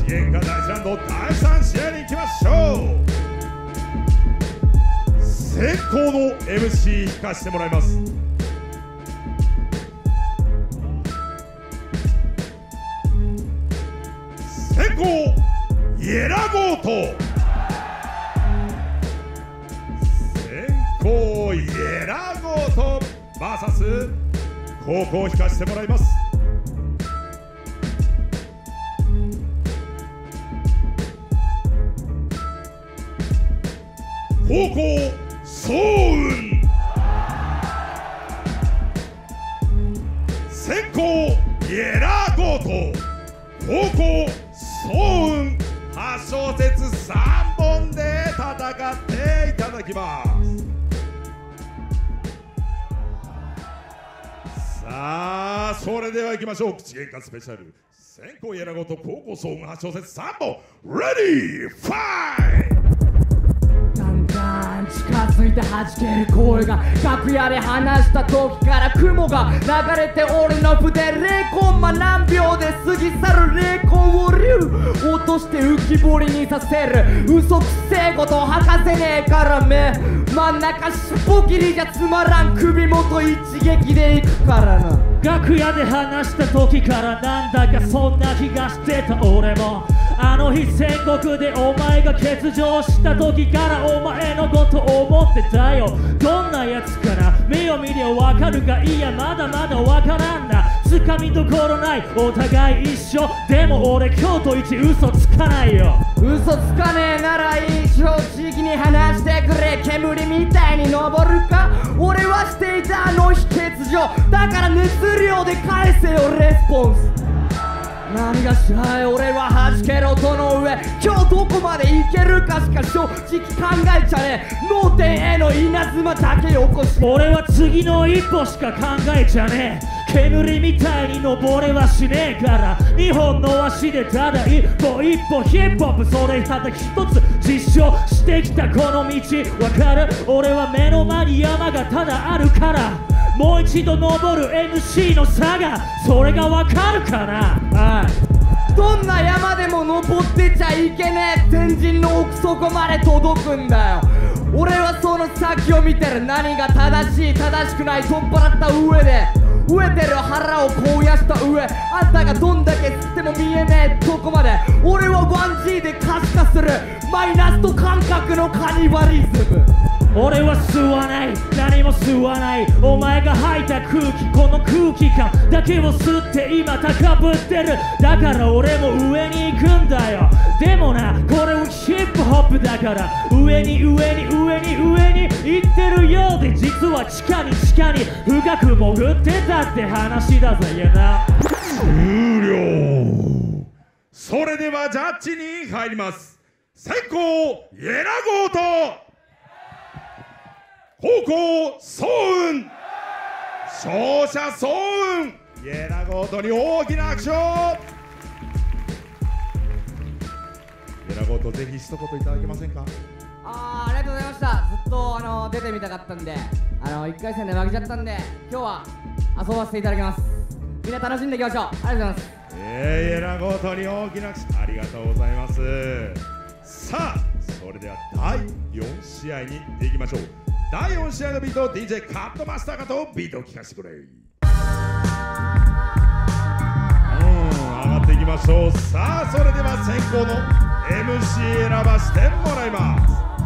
喧嘩第1ラウンド第3試合に行きましょう。先行の MC 引かせてもらいます。先行イエラゴート、先行イエラゴート VS 後攻引かせてもらいます。後攻ソウン、先行イエラゴート、後攻ソウン、8小節3本で戦っていただきます。さあそれではいきましょう。口喧嘩スペシャル、先行イエラゴート、後攻ソウン、8小節3本、レディーファイト。 近づいて弾ける声が楽屋で話した時から雲が流れて俺の筆、0コンマ何秒で過ぎ去る0コンを竜落として浮き彫りにさせる嘘くせえこと吐かせねえから目真ん中尻尾切りじゃつまらん、首元一撃でいくからな。 楽屋で話した時からなんだかそんな気がしてた俺も、あの日戦国でお前が欠場した時からお前のこと思ってたよ。どんなやつかな、目を見りゃわかるが、いやまだまだわからんな。つかみどころないお互い一緒、でも俺京都一嘘つかないよ。 嘘つかねえならいい、正直に話してくれ。煙みたいに登るか、俺はしていたあの日欠場だから熱量で返せよレスポンス。何がしゃい俺は弾けろとの上、今日どこまでいけるかしか正直考えちゃねえ。脳天への稲妻だけ起こし、 俺は次の一歩しか考えちゃねえ。煙みたいに登れはしねえから、2本の足でただ一歩一歩ヒップホップ、それただ一つ実証してきたこの道わかる。俺は目の前に山がただあるから、もう一度登る MC の差がそれがわかるかな。 どんな山でも登ってちゃいけねえ、天神の奥底まで届くんだよ。俺はその先を見てる、何が正しい正しくない取っ払った上で飢えてる腹を肥やした上、あんたがどんだけ吸っても見えねえとこまで俺は 1G で可視化するマイナスと感覚のカニバリズム。 俺は吸わない、何も吸わない、お前が吐いた空気、この空気感だけを吸って今高ぶってる。だから俺も上に行くんだよ。でもなこれはヒップホップだから、上に上に上に上に行ってるようで、実は地下に地下に深く潜ってたって話だぜやな。 終了。それではジャッジに入ります。先行イエラゴート、後攻ソウン、勝者ソウン、イエラゴートに大きな拍手を。イエラゴートぜひ一言いただけませんか。 ありがとうございました。ずっと出てみたかったんで、1回戦で負けちゃったんで今日は遊ばせていただきます。みんな楽しんでいきましょう。ありがとうございます。 イエラゴートに大きな拍手ありがとうございます。さあそれでは第4試合に行きましょう。第4試合のビートを DJ カットマスターかとビートを聴かせてくれ。上がっていきましょう。さあそれでは先行の MC 選ばせてもらいます。